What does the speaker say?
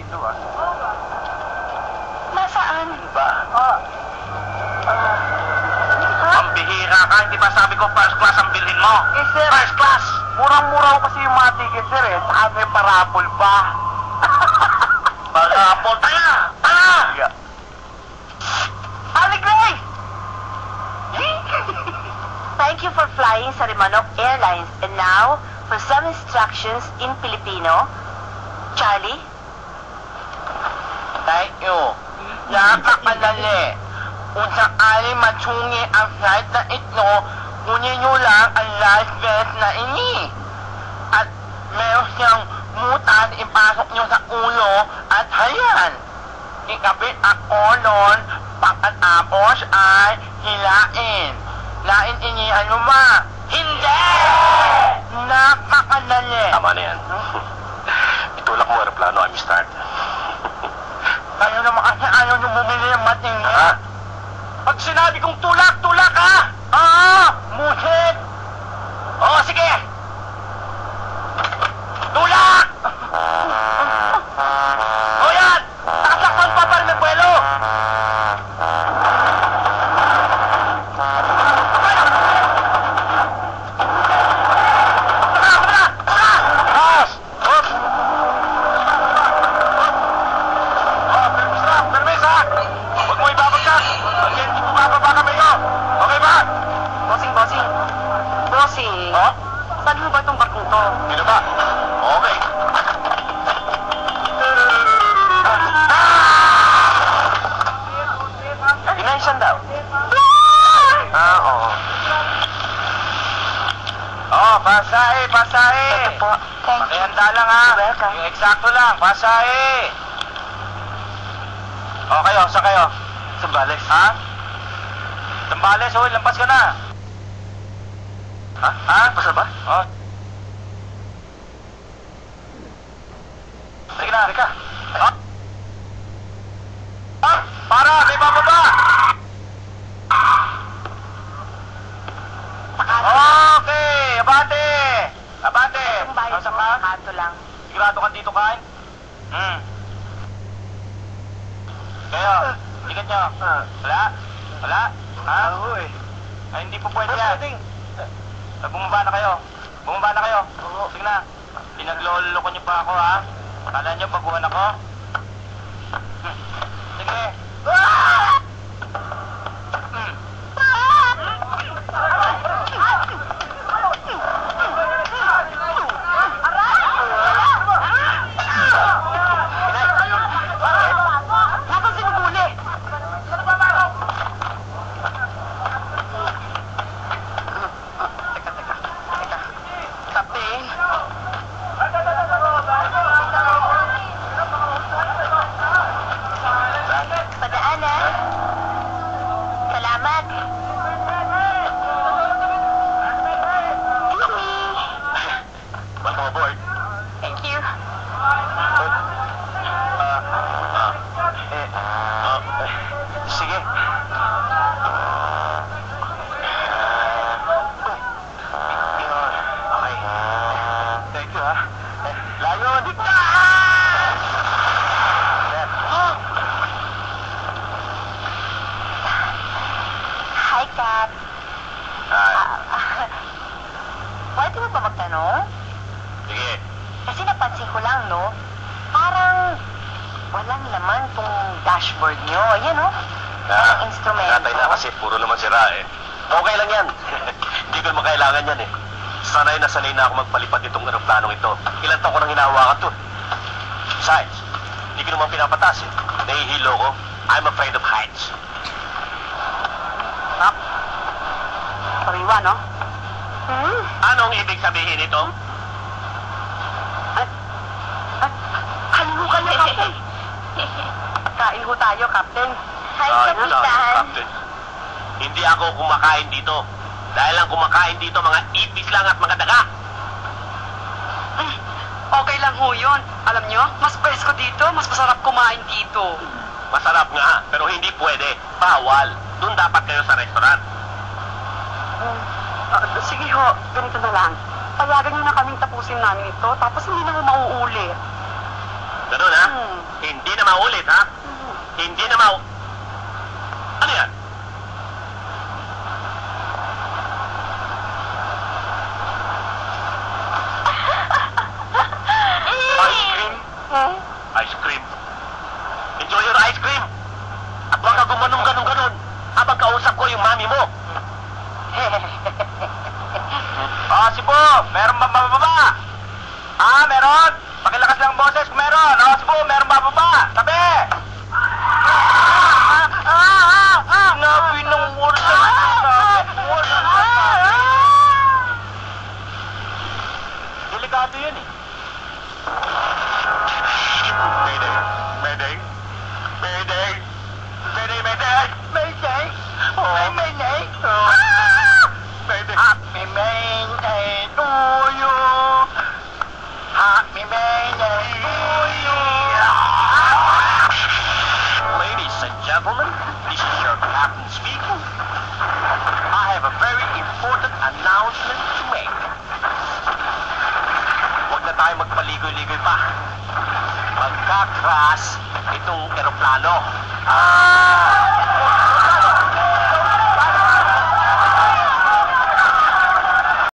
dito ah. Nasaan? Ba? Ang bihira ka, hindi ba sabi ko first class ang bilhin mo? Eh, sir. First class! Murang-mura kasi yung mga ticket, sir, eh. Saka may parapol pa. Parapol, tala! Tala! Yeah. Aligray! Thank you for flying sa Rimanok Airlines. And now, for some instructions in Filipino. Charlie? Thank you. Nakakalali. Kung sakali matsungi ang flight na ito, kunin nyo lang ang life vest na ini. At meron siyang mutan, ipasok nyo sa ulo at hayan. Ikabit ako nun, pagkatapos ay hilain. Lain ini, ano ba? Hindi! Nakakalali. Tama na yan. Itulak mo aeroplano, I'm start. Kayo naman kasi ayaw nyo bumili ng matingin. Ha? Pag sinabi kong tulak, tulak ha! Musit! Oo, sige! Tulak! O yan! Takasaktan pa para may buwelo! Bossing, saan mo ba itong barkong to? Dito ba? Okay. Dimension daw. Oo. Pasahe, pasahe. Ito po. Thank you. Pakihanda lang ha. You're welcome. Yung eksakto lang, pasahe. Kayo, saan kayo? Sambales. Ha? Sambales, lampas ka na. Ha? Lampas na ba? Oo. Sige na. Sige. Para, may bababa! Okay, abate! Abate! Ang bayad Nasa mo, ka? kanto lang. Sigurado ka dito, kain? Kayo, ticket nyo. Wala? Wala? Ha? Ay, hindi po pwede yan. Bumaba na kayo. Bumaba na kayo. Sige na. Pinagloloko niyo pa ako, ha? Akala niyo baguhan ako? Sige. Napansin mo huli? Kapten. Padaanan. Salamat. Welcome aboard. Thank you. Sige. Okay. Thank you, ha. Layon! Hi, Kat. Hi. Pwede mo ba magtanong? Sige. Kasi napansin ko lang, no? Parang walang laman tong dashboard nyo. Ayan, no? Walang instrumento. Natay na kasi puro naman sira eh. Okay lang yan. Hindi ko naman kailangan yan eh. Sanay na ako magpalipad itong aeroplanong ito. Ilan taon ko nang hinahawakan to. Besides, hindi ko naman pinapatas eh. Nahihilo ko. I'm afraid of heights. Nak? Pariwa, no? Anong ibig sabihin ito? Kalimukan niyo, Captain. Kain ho tayo, Captain. Hi, Sorry, Kapitan. Captain. Hindi ako kumakain dito. Dahil ang kumakain dito, mga ipis lang at mga daga. Okay lang ho yun. Alam nyo, mas presko dito, mas masarap kumain dito. Masarap nga, pero hindi pwede. Bawal. Doon dapat kayo sa restaurant. Sige ho, ganito na lang. Payagan nyo na kaming tapusin namin ito, tapos hindi na mo mauulit. Ganun ha? Hindi na maulit, ha? Hindi na Ano yan? Ice cream? Ice cream? Enjoy your ice cream! At huwag ka gumanong ganon habang kausap ko yung mami mo. Si Po, meron ba bababa? Meron? Pakilakas lang boses kung meron. Si Po, meron ba bababa? Tabi! Nabi ng wala. Delikado yun eh. Mayday! Mayday! Mayday! Mayday! Mayday! Oh, Mayday! Mayday! Happy Mayday to you! Happy Mayday to you! Ladies and gentlemen, this is your captain speaking. I have a very important announcement to make. Huwag na tayo magpaligoy-ligoy pa. Magka-crash itong eroplano.